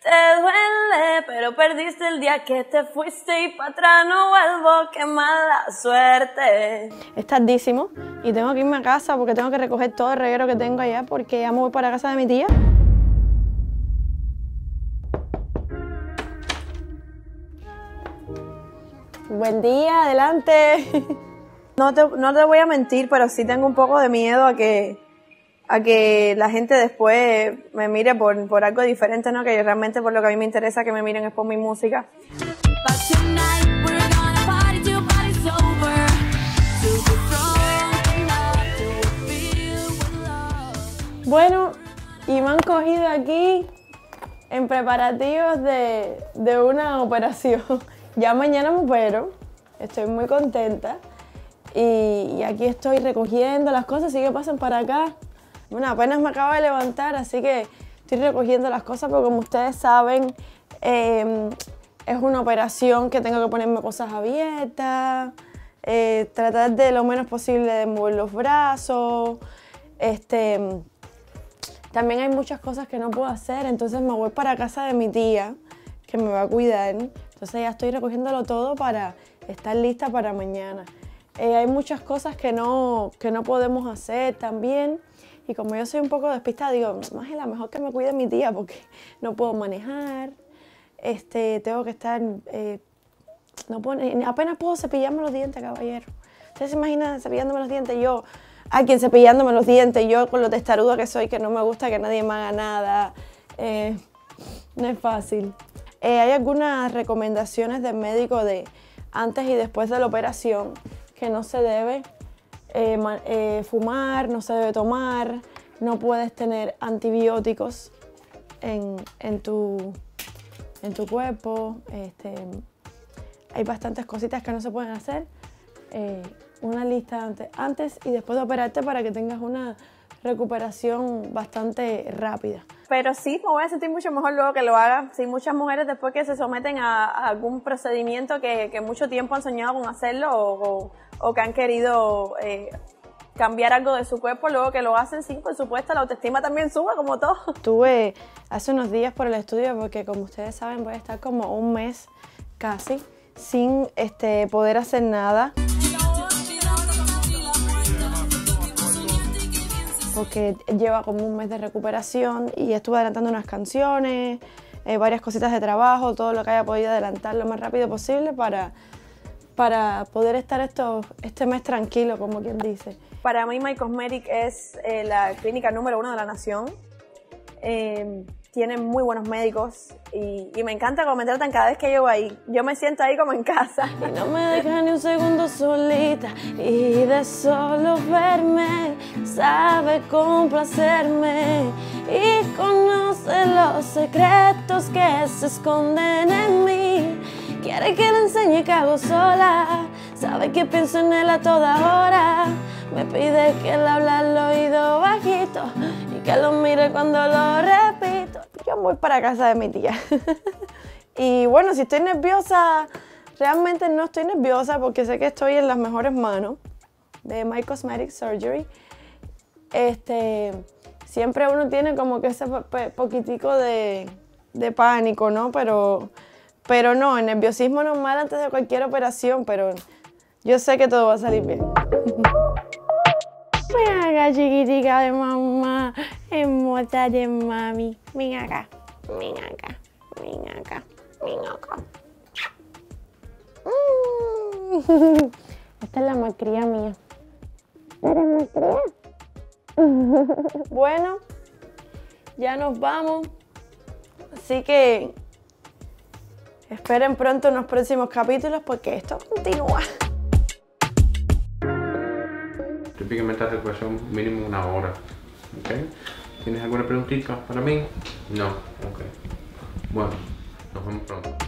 Te duele, pero perdiste el día que te fuiste y para atrás no vuelvo, qué mala suerte. Es tardísimo y tengo que irme a casa porque tengo que recoger todo el reguero que tengo allá porque ya me voy para casa de mi tía. Buen día, adelante. No te voy a mentir, pero sí tengo un poco de miedo a que la gente después me mire por algo diferente, ¿no? Que realmente por lo que a mí me interesa que me miren es por mi música. Bueno, y me han cogido aquí en preparativos de una operación. Ya mañana me opero, estoy muy contenta y aquí estoy recogiendo las cosas, así que pasen para acá. Bueno, apenas me acabo de levantar, así que estoy recogiendo las cosas porque como ustedes saben, es una operación que tengo que ponerme cosas abiertas, tratar de lo menos posible de mover los brazos. También hay muchas cosas que no puedo hacer, entonces me voy para casa de mi tía, que me va a cuidar. Entonces ya estoy recogiéndolo todo para estar lista para mañana. Hay muchas cosas que no podemos hacer también. Y como yo soy un poco despistada, digo, Mángela, mejor que me cuide mi tía porque no puedo manejar. Tengo que estar... apenas puedo cepillarme los dientes, caballero. ¿Ustedes se imaginan cepillándome los dientes? Yo, quien cepillándome los dientes, yo con lo testaruda que soy, que no me gusta que nadie me haga nada. No es fácil. Hay algunas recomendaciones del médico de antes y después de la operación que no se debe fumar, no se debe tomar, no puedes tener antibióticos en tu cuerpo. Hay bastantes cositas que no se pueden hacer. Una lista antes y después de operarte para que tengas una recuperación bastante rápida. Pero sí, me voy a sentir mucho mejor luego que lo haga. Sí, muchas mujeres después que se someten a algún procedimiento que mucho tiempo han soñado con hacerlo o que han querido cambiar algo de su cuerpo, luego que lo hacen, sí, por supuesto, la autoestima también sube como todo. Estuve hace unos días por el estudio porque como ustedes saben voy a estar como un mes casi sin poder hacer nada. Porque lleva como un mes de recuperación y estuve adelantando unas canciones, varias cositas de trabajo, todo lo que haya podido adelantar lo más rápido posible para poder estar este mes tranquilo, como quien dice. Para mí My Cosmetic es la clínica número 1 de la nación. Tienen muy buenos médicos y me encanta cómo me tratan cada vez que llego ahí. Yo me siento ahí como en casa. Y no me dejan ni un segundo solita y de solo verme sabe complacerme y conoce los secretos que se esconden en mí. Quiere que le enseñe que hago sola, sabe que pienso en él a toda hora. Me pide que le hable al oído bajito y que lo mire cuando lo repito. Yo voy para casa de mi tía. Y bueno, si estoy nerviosa, realmente no estoy nerviosa porque sé que estoy en las mejores manos de My Cosmetic Surgery. Siempre uno tiene como que ese poquitico de pánico, ¿no? Pero no, el nerviosismo normal antes de cualquier operación, pero yo sé que todo va a salir bien. Ven acá, chiquitica de mamá, hermosa de mami. Ven acá, ven acá, ven acá, ven acá. Esta es la malcría mía. ¿Eres malcría? Bueno, ya nos vamos. Así que esperen pronto unos próximos capítulos porque esto continúa. Típicamente la recuperación mínimo 1 hora. ¿Okay? ¿Tienes alguna preguntita para mí? No. Ok. Bueno, nos vemos pronto.